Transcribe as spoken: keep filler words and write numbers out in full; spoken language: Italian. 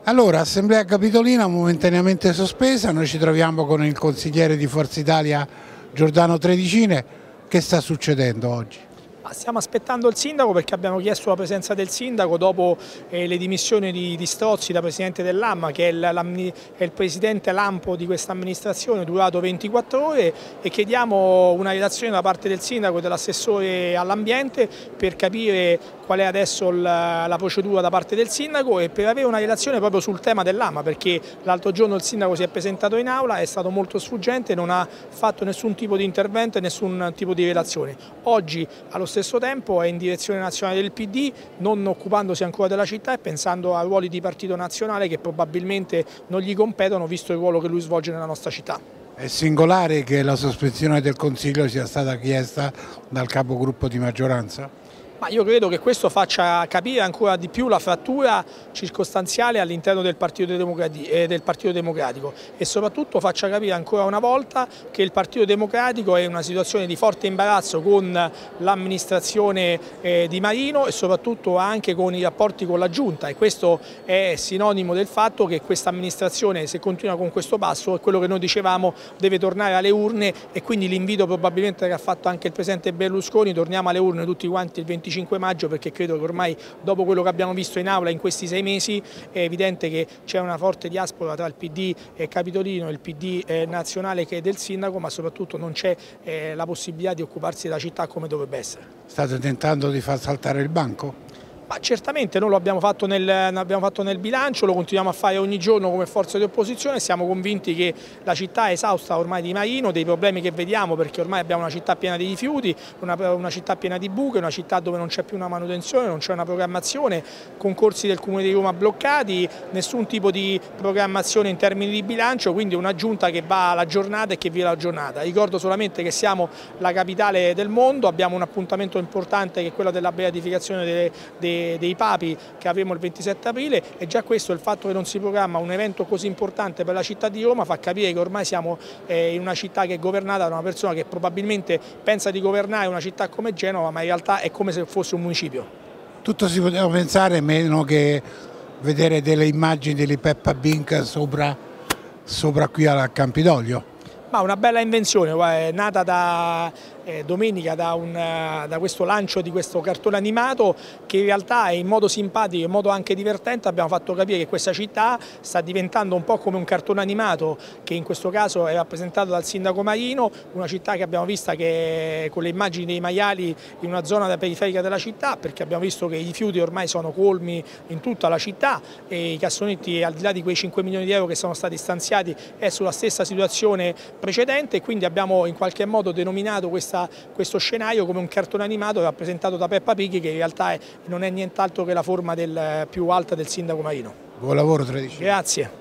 Allora, Assemblea Capitolina momentaneamente sospesa, noi ci troviamo con il consigliere di Forza Italia Giordano Tredicine. Che sta succedendo oggi? Stiamo aspettando il sindaco perché abbiamo chiesto la presenza del sindaco dopo eh, le dimissioni di, di Strozzi da presidente dell'A M A, che è il, è il presidente lampo di questa amministrazione, durato ventiquattro ore, e chiediamo una relazione da parte del sindaco e dell'assessore all'ambiente per capire qual è adesso la, la procedura da parte del sindaco e per avere una relazione proprio sul tema dell'A M A, perché l'altro giorno il sindaco si è presentato in aula, è stato molto sfuggente, non ha fatto nessun tipo di intervento e nessun tipo di relazione. Oggi allo stesso tempo è in direzione nazionale del P D, non occupandosi ancora della città e pensando a ruoli di partito nazionale che probabilmente non gli competono visto il ruolo che lui svolge nella nostra città. È singolare che la sospensione del Consiglio sia stata chiesta dal capogruppo di maggioranza? Ma io credo che questo faccia capire ancora di più la frattura circostanziale all'interno del, eh, del Partito Democratico e soprattutto faccia capire ancora una volta che il Partito Democratico è in una situazione di forte imbarazzo con l'amministrazione eh, di Marino e soprattutto anche con i rapporti con la Giunta, e questo è sinonimo del fatto che questa amministrazione, se continua con questo passo, è quello che noi dicevamo, deve tornare alle urne, e quindi l'invito probabilmente che ha fatto anche il presidente Berlusconi: torniamo alle urne tutti quanti il venticinque maggio, perché credo che ormai dopo quello che abbiamo visto in aula in questi sei mesi è evidente che c'è una forte diaspora tra il P D capitolino e il P D nazionale che è del sindaco, ma soprattutto non c'è eh, la possibilità di occuparsi della città come dovrebbe essere. State tentando di far saltare il banco? Ma certamente noi lo abbiamo fatto, nel, l'abbiamo fatto nel bilancio, lo continuiamo a fare ogni giorno come forza di opposizione. Siamo convinti che la città è esausta ormai di Marino, dei problemi che vediamo, perché ormai abbiamo una città piena di rifiuti, una, una città piena di buche, una città dove non c'è più una manutenzione, non c'è una programmazione, concorsi del Comune di Roma bloccati, nessun tipo di programmazione in termini di bilancio, quindi una giunta che va alla giornata e che vive la giornata. Ricordo solamente che siamo la capitale del mondo, abbiamo un appuntamento importante che è quello della beatificazione delle, dei dei papi che avremo il ventisette aprile, e già questo, il fatto che non si programma un evento così importante per la città di Roma, fa capire che ormai siamo in una città che è governata da una persona che probabilmente pensa di governare una città come Genova, ma in realtà è come se fosse un municipio. Tutto si poteva pensare, meno che vedere delle immagini di Peppa Pig sopra, sopra qui al Campidoglio. Ma una bella invenzione, è nata da eh, domenica da, un, da questo lancio di questo cartone animato, che in realtà è in modo simpatico, in modo anche divertente abbiamo fatto capire che questa città sta diventando un po' come un cartone animato, che in questo caso è rappresentato dal sindaco Marino, una città che abbiamo vista che con le immagini dei maiali in una zona periferica della città, perché abbiamo visto che i rifiuti ormai sono colmi in tutta la città e i cassonetti, al di là di quei cinque milioni di euro che sono stati stanziati, è sulla stessa situazione precedente, e quindi abbiamo in qualche modo denominato questa, questo scenario come un cartone animato rappresentato da Peppa Pig, che in realtà è, non è nient'altro che la forma del, più alta del sindaco Marino. Buon lavoro, Tredicine. Grazie.